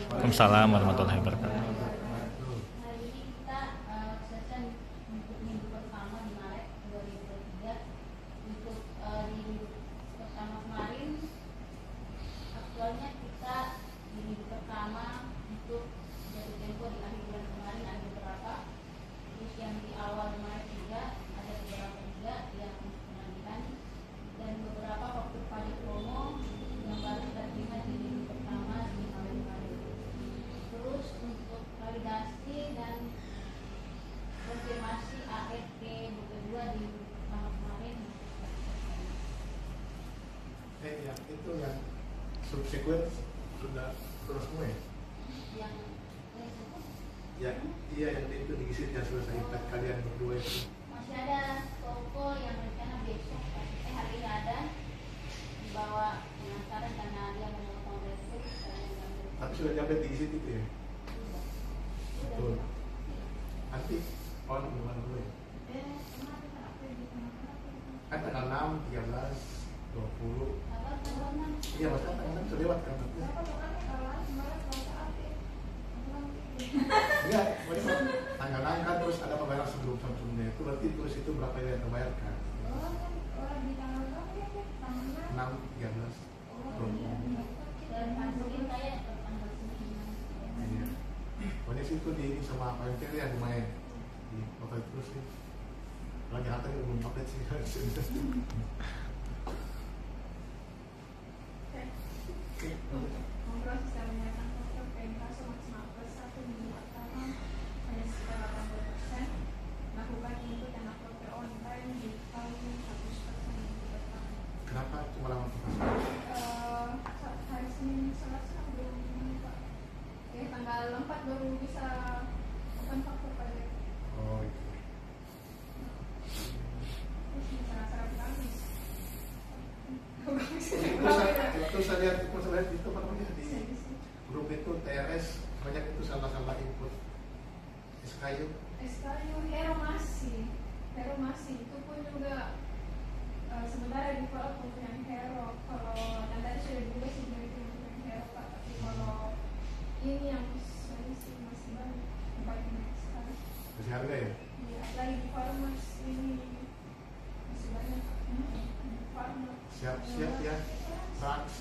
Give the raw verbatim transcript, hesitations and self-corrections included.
Waalaikumsalam warahmatullahi wabarakatuh. Hari ini kita uh, session untuk minggu pertama di Maret dua ribu dua puluh tiga. Untuk uh, di minggu pertama kemarin, aktualnya kita di minggu pertama untuk jatuh tempo di akhir bulan kemarin ada beberapa. Terus yang di awal Maret juga ada beberapa juga yang pengambilan, dan beberapa faktur pajak promo yang baru kita terima di minggu pertama di Maret kemarin. Terus untuk validasi dan konfirmasi A R T buku dua di pertama kemarin. Eh, yang itu yang subsequent sudah sudah semua ya? Yang Ya, iya yang itu diisi yang selesai kalian berdua itu. masih ada toko yang rencana besok, eh hari ini ada dibawa pengantaran karena dia mau memotong resep. Tapi sudah nyampe diisi itu ya? Betul. Nanti on gimana dulu ya? Kan tanggal enam, tiga belas, dua puluh. Iya, maksudnya tanggal enam sudah lewat kan? Iya, pokoknya tanggal enam kan terus ada pembayaran sebelum sebelumnya itu berarti terus itu berapa yang terbayarkan? enam, tiga belas, dua puluh. Iya. Pokoknya situ di ini sama Pak Ente ya lumayan di update terus sih. Lagi nanti belum update sih. Oke. Ngobrol secara menyatakan faktor P M K semaksimal plus satu minggu pertama hanya sekitar delapan puluh persen. Lakukan input dan upload P O on time di tahun seratus persen minggu pertama. Kenapa cuma lama persen? Eh, hari Senin Selasa belum Pak. Eh tanggal empat baru bisa open faktor pajak. Oh itu. Terus bisa syarat Kamis. Terus saya lihat, terus saya lihat itu apa namanya di grup itu T R S banyak itu salah-salah input S K U. S K U Hero masih, Hero masih itu pun juga uh, sementara di default untuk yang Hero. Kalau dan tadi sudah juga sih dari untuk yang Hero Pak, tapi kalau ini yang saya sih masih banyak banyak sekali. Masih harga ya? Iya, lagi di farmers ini masih banyak. Hmm, farmers. Siap siap ya. Trans